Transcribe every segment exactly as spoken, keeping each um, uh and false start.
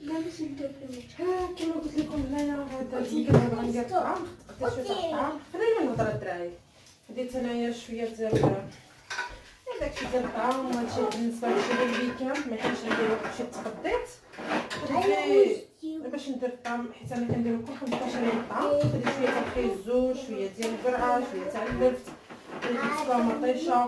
ها كما قلت لكم هنايا هذا الكيكه اللي بغا ندير الطعام. خديت شويه تاع الطعام، خلينا نهضر الدراري. خديت هنايا شويه ديال داكشي ديال الطعام وهادشي بالنسبه لشي الويكاند ما كانش نديرو شي تقديت. باش ندير الطعام حيت انا كندير كل خمسطاش يوم الطعام. خديت شويه تاع الخيزو، شويه ديال القرعه، شويه تاع اللفت، خديت مطيشه،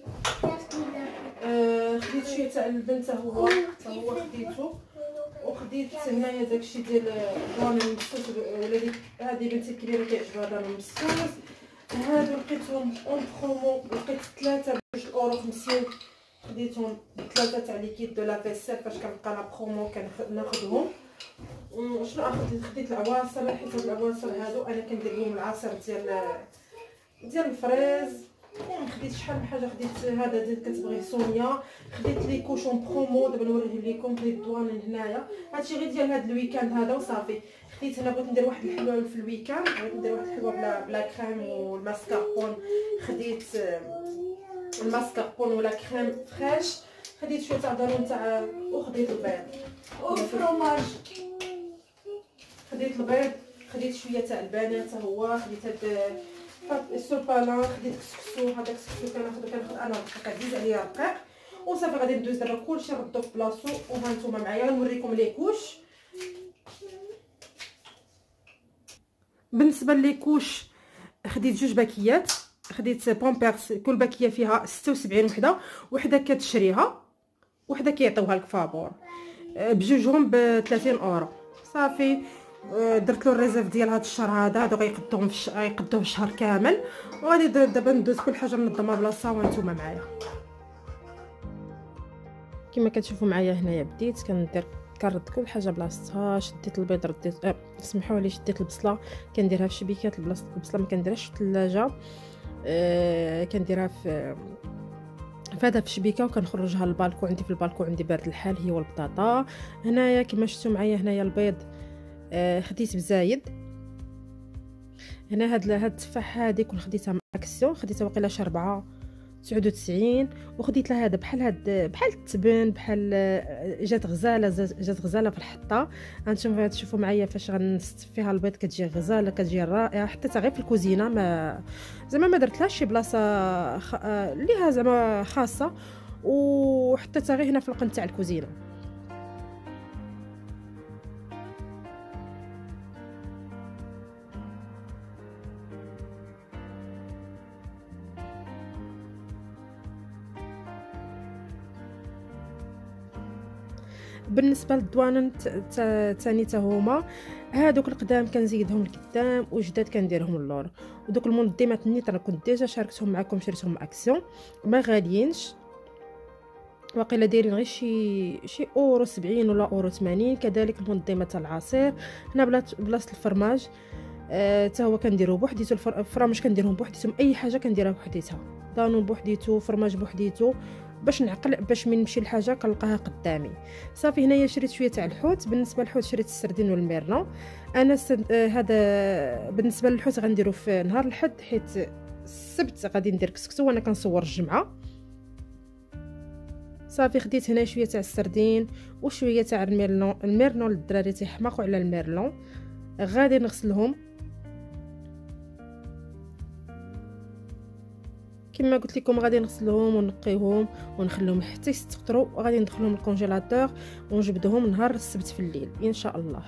آه خديت شويه تاع اللبن حتى هو حتى هو خديتو. وخديت هنايا داكشي ديال الضوان المبسوس ولا ديك هذه بنتي الكبيره كيعجبها هذا المبسوس. هادو لقيتهم اون برومو، لقيت ثلاثه بجوج اورو خمسين. خديتهم ثلاثه تاع ليكيد دو لا فيسيل فاش كنبقى لا برومو كناخذهم. وشنو اخذت؟ خديت العواصر حيت هاد العواصر هادو انا كندير بهم العصير ديال ديال الفريز. خديت شحال من حاجه، خديت هذا ديال كتبغي سونيا، خديت لي كوشون برومو دابا نوريه لكم. خديت الدوان هنايا، هادشي غير ديال هاد الويكاند هذا وصافي. خديت هنا بغيت ندير واحد الحلوه في الويكاند، بغيت ندير واحد الحلوه بلا بلا كريم والماسكاربون. خديت الماسكاربون ولا كريم فريش. خديت شويه تاع دارون تاع وخديت البيض والفرomاج. خديت البيض، خديت شويه تاع البنات حتى هو. خديت هاد السوبالان، خديت كسكسو. هذاك الكسكسو كناخذو كناخذ انا رقيق عزيز عليا رقيق وصافي. غادي ندوز دابا كلشي نردو في بلاصتو. وها نتوما معايا نوريكم لي كوش. بالنسبه لي كوش خديت جوج باكيات. خديت بامبيرس كل باكيه فيها ستة وسبعين وحده، وحده كتشريها وحده كيعطيوها لك فابور. بجوجهم ب ثلاثين اورو صافي. درت له الريزيرف ديال هذا الشهر هذا. هادو غيقدوهم في الشهر، غيقدوه الشهر كامل. وغادي دابا ندوز كل حاجه ننظمها بلاصتها وانتوما معايا. كما كتشوفوا معايا هنايا بديت كندير كنرد كل حاجه بلاصتها. شديت البيض رديت أه سمحوا لي، شديت البصله كنديرها في شبيكات. البلاصه البصله ما كنديرهاش في الثلاجه، أه كنديرها في فهذا في شبيكه وكنخرجها للبالكو. عندي في البالكو عندي بارد الحال هي والبطاطا. هنايا كما شفتوا معايا هنايا البيض آه خديت بزايد. هنا هاد هاد التفاح هادي كون خديتها ماكسيون، خديتها واقيلا شي ربعة تسعود وتسعين. وخديت لها هذا بحال هاد بحال التبن، بحال جات غزاله جات غزاله في الحطه. هانتوما تشوفوا معايا فاش غنست فيها البيض كتجي غزاله، كتجي رائعه. حتى غير في الكوزينه ما زعما ما درتلهاش شي بلاصه خ... ليها زعما خاصه، وحتى غير هنا في القن تاع الكوزينه. بالنسبه للدوانن ثاني حتى هما هادوك القدام كنزيدهم القدام وجداد كنديرهم اللور. ودوك المنظمات النيت انا كنت ديجا شاركتهم معكم، شريتهم اكسيون ما غاليينش، واقيلا دايرين غير شي شي اورو سبعين ولا اورو ثمانين. كذلك المنظمه تاع العصير هنا بلاصه الفرماج حتى آه هو كنديروه بوحديتو. الفرامج كنديرهم بوحديتهم، اي حاجه كنديرها بوحديتها. دانون بوحديتو، فرماج بوحديتو، باش نعقل باش من نمشي لحاجه كنلقاها قدامي. صافي هنايا شريت شويه تاع الحوت. بالنسبه للحوت شريت السردين والميرلون. انا سد... آه هذا بالنسبه للحوت غنديرو في نهار الحد، حيت السبت غادي ندير كسكسو وانا كنصور الجمعه. صافي خديت هنا شويه تاع السردين وشويه تاع الميرلون. الميرلون للدراري تيحماقوا على الميرلون. غادي نغسلهم كما قلت لكم، غادي نغسلهم ونقيهم ونخليهم حتى يستقطروا، وغادي ندخلهم الكونجيلاتور ونجبدهم نهار السبت في الليل ان شاء الله.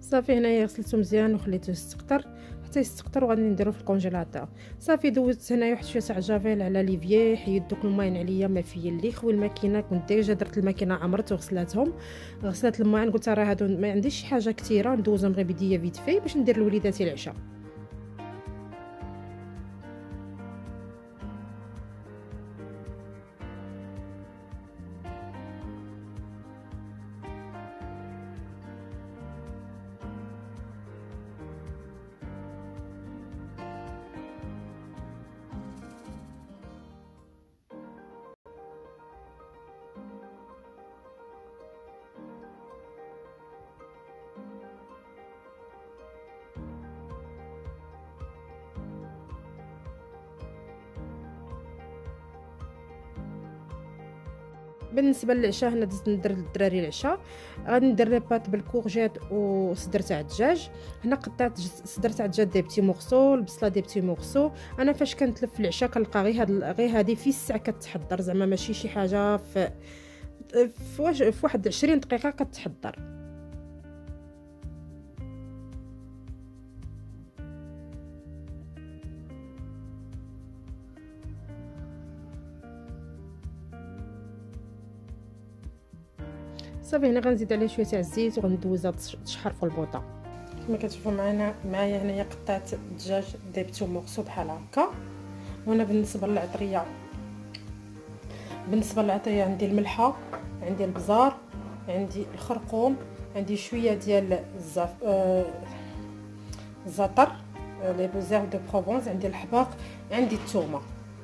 صافي هنايا غسلته مزيان وخليته يستقطر حتى يستقطر، وغادي نديرو في الكونجيلاتور. صافي دوزت هنايا واحد شويه تاع جافيل على ليفيي، حيد دوك الماين عليا ما فيا اللي خوي الماكينه. كنت ديجا درت الماكينه عمرت وغسلاتهم، غسلات الماين. قلت راه هادو ما عنديش شي حاجه كثيره، ندوزهم غير بيديا فيت في باش ندير لوليداتي العشاء. بالنسبه للعشاء هنا دزت ندير للدراري العشاء. غادي ندير لي بات بالكورجيت وصدر تاع الدجاج. هنا قطعت صدر تاع الدجاج دي بتي مورسو، البصله دي بتي مورسو. انا فاش كنتلف العشاء كنلقى غير هاد غير هادي في الساعه كتحضر، زعما ماشي شي حاجه في في واحد عشرين دقيقه كتحضر. صافي هنا غنزيد عليه شويه تاع الزيت وغندوزها تشحر في البوطه. كما كتشوفوا معنا معايا هنايا قطعت الدجاج ديبتو مغسو بحال هكا. وهنا بالنسبه للعطريه بالنسبه للعطريه عندي الملحه، عندي البزار، عندي الخرقوم، عندي شويه ديال الزف... آه... الزعتر لي بوزير دو بروفونس، عندي الحباق، عندي الثومه.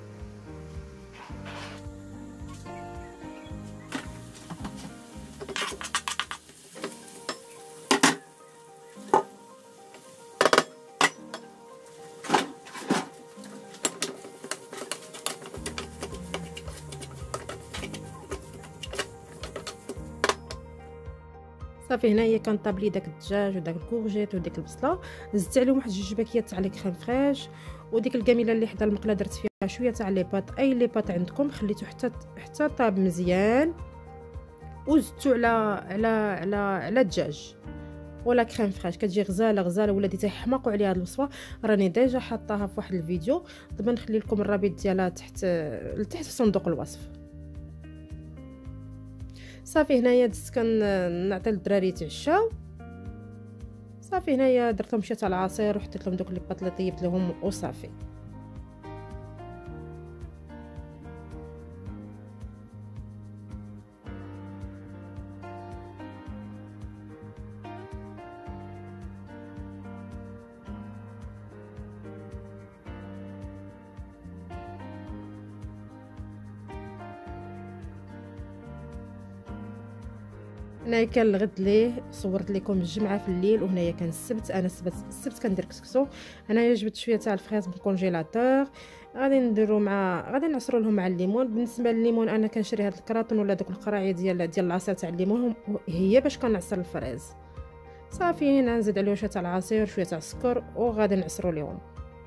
صافي هنايا كنطابلي داك الدجاج وداك الكورجيت وديك البصله، زدت عليهم واحد جوج باكيات تاع لي كريم فريش، وديك الكاميله اللي حدا المقله درت فيها شويه تاع لي بات، اي لي بات عندكم خليته حتى حتى طاب مزيان، وزدتو على على على على الدجاج ولا كريم فريش. كتجي غزاله غزاله، ولادي تيحماقوا عليها هاد الوصفه، راني ديجا حاطاها في واحد الفيديو. دابا نخلي لكم الرابط ديالها تحت لتحت في صندوق الوصف. صافي هنايا دزت كنعطي للدراري يتعشاو. صافي هنايا درت لهم شي تاع العصير وحطيت لهم دوك لي بات اللي طيبت لهم وصافي. هنايا كان الغد ليه صورت لكم الجمعه في الليل، وهنايا كان السبت. انا السبت السبت كندير كسكسو. هنايا جبت شويه تاع الفريز من الكونجيلاتور، غادي نديرو مع غادي نعصروا لهم مع الليمون. بالنسبه للليمون انا كنشري هاد الكراطون ولا دوك القراعيه ديال ديال العصير تاع الليمون، هي باش كنعصر الفريز. صافي هنا نزيد عليه شويه تاع العصير شويه تاع السكر وغادي نعصروا لهم.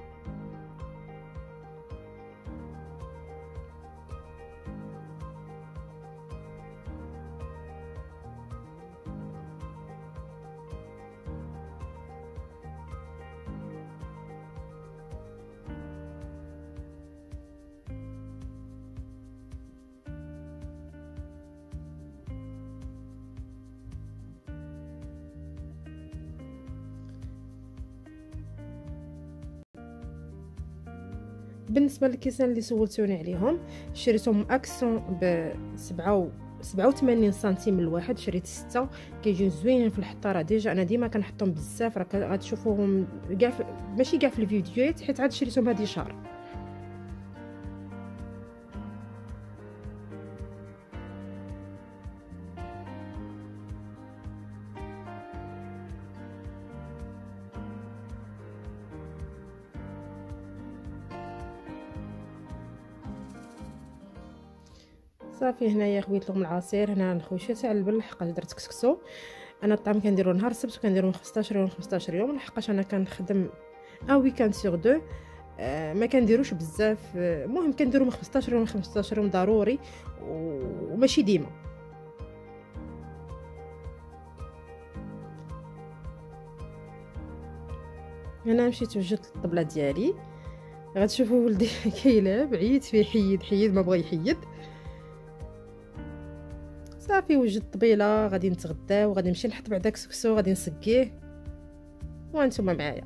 بالنسبه للكيسان اللي سولتوني عليهم، شريتهم اكسون ب سبعة وثمانين سنتيم الواحد، شريت ستة. كيجيو زوينين في الحطاره. ديجا انا ديما كنحطهم بزاف، راه غتشوفوهم كاع ماشي كاع في الفيديوهات، حيت عاد شريتهم هذه شهر. صافي هنايا خويت لهم العصير. هنا نخوي شويه تاع البن لحقاش درت كسكسو. انا الطعام كنديرو نهار السبت وكنديرو من خمسطاش يوم خمسطاش يوم، لحقاش انا كنخدم ان ويكاند سور دو. آه ما كنديروش بزاف. المهم آه كنديرو من خمسطاش يوم خمسطاش يوم ضروري، وماشي ديما. انا مشيت وجدت الطبله ديالي، غتشوفوا ولدي كيلعب، عييت فيه، حيد حيد ما بغى يحيد. صافي وجدت الطبيله، غادي نتغداو، غادي نمشي نحط بعدا كسكسو، غادي نسقيه وانتم معايا.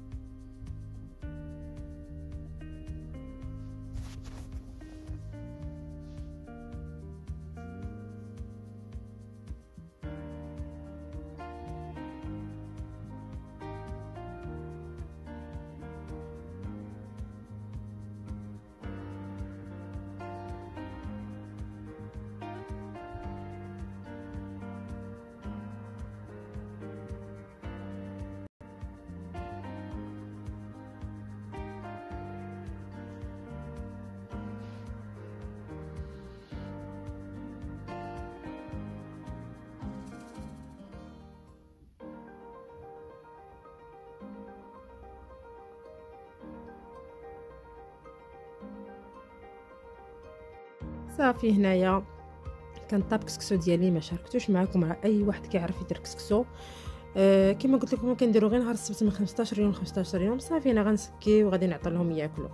صافي هنايا كنطاب كسكسو ديالي، ما شاركتوش معكم، راه اي واحد كيعرف يدير كسكسو. أه كما قلت لكم كنديروا غير نهار السبت من خمسطاش يوم خمسطاش يوم. صافي انا غنسكي وغادي نعطي لهم ياكلوا.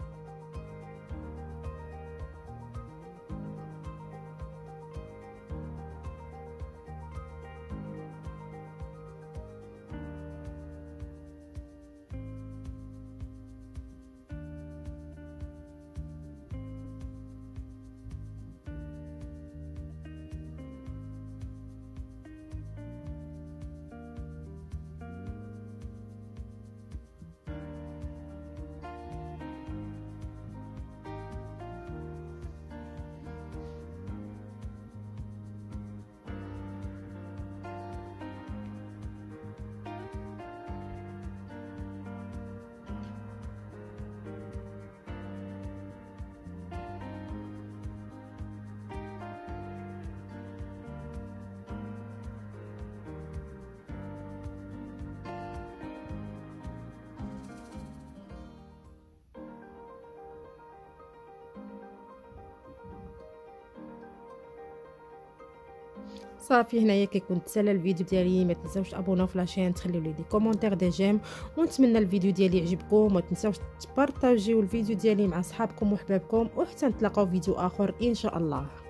صافي هنايا كيكون تسالى الفيديو ديالي. ما تنساوش تابوناو في لاشين، تخليو لي دي كومونتير دي جيم، ونتمنى الفيديو ديالي يعجبكم. وما تنساوش تبارطاجيو الفيديو ديالي مع صحابكم وحبابكم، وحتى نتلاقاو فيديو اخر ان شاء الله.